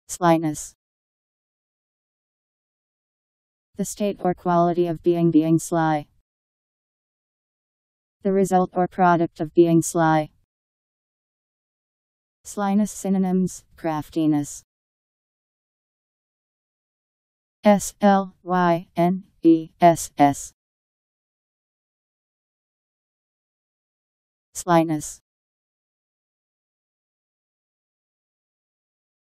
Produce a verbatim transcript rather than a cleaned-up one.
Slyness. The state or quality of being being sly. The result or product of being sly. Slyness synonyms: craftiness. S L Y N E S S. Slyness.